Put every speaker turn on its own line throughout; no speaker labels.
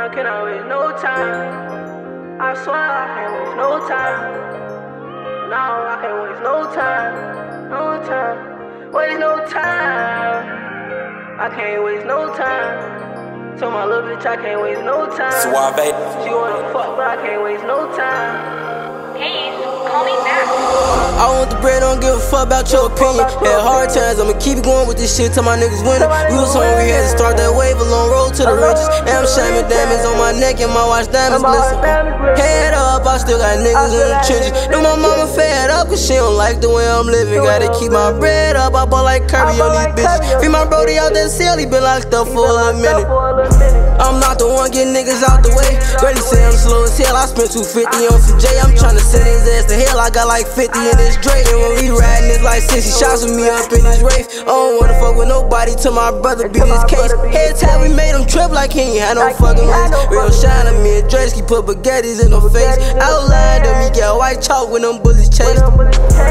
I cannot waste no time. I swear I can't waste no time. No, I can't waste no time. No time. Waste no time. I can't waste no time. Told my little bitch I can't waste no time.
Suave.
She wanna fuck, but I can't waste no time.
Hey, call me back.
I want the bread, don't give a fuck about your opinion. Had hard times, I'ma keep it going with this shit till my niggas winning. We was hungry, had to start that wave, a long road to the riches. And I'm shining diamonds on my neck and my watch diamonds glisten. Head up, I still got niggas in the trenches. Know my mama fed up, cause she don't like the way I'm living. Gotta keep my bread up, I ball like Curry on these bitches. Free my brody out that cell, he been locked up for a minute. I'm not the one getting niggas out the way. Ready say I'm slow as hell, I spent 250 on some J. I'm tryna send his ass to hell, I got like 50 in this Drake. And when we riding, it's like 60 shots with me up in this Wraith. I don't wanna fuck with nobody till my brother beat his case. Head time we made him trip like he ain't had no fucking ways. Real shine on me and Dresky put baguettes in her face. Outlined him, he got white chalk when them bullets chased him.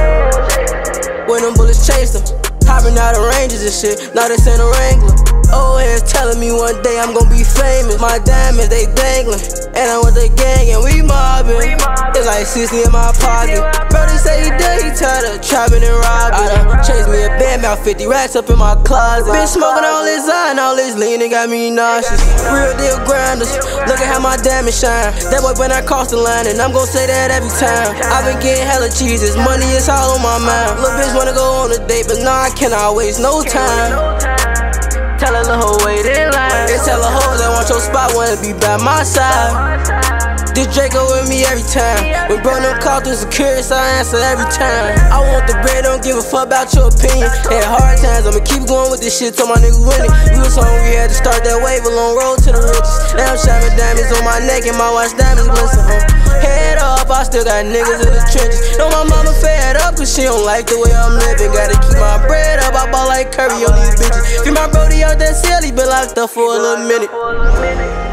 When them bullets chased him. Hopping out of ranges and shit, now this ain't a Wrangler. Old heads telling me one day I'm gon' be famous. My diamonds, they dangling, and I'm with the gang and we mobbing. It's like 60 in my pocket. Brody say he dead, he tired of trapping and robbing. I done chased me a band, about 50 racks up in my closet. Been smoking all this iron, all this lean, it got me nauseous. Real deal grinders, look at how my diamonds shine. That boy when I cross the line, and I'm gon' say that every time. I've been getting hella cheeses, money is all on my mind. Little bitch wanna go on a date, but nah, I cannot waste no time. Tell a little hoe wait in line. They tell a hoe that want your spot, wanna be by my side. This Draco with me every time. When bro them call through security, so I answer every time. I want the bread, don't give a fuck about your opinion. Had hard times, I'ma keep going with this shit till my niggas winning. We was hungry, had to start that wave, a long road to the riches. Now I'm shining diamonds on my neck and my watch diamonds glisten. Head up, I still got niggas in the trenches. Know my mama fed up, cause she don't like the way I'm living. Gotta keep my bread up, I ball like Curry on these bitches. Free my brody out that cell, he been locked up for a little minute.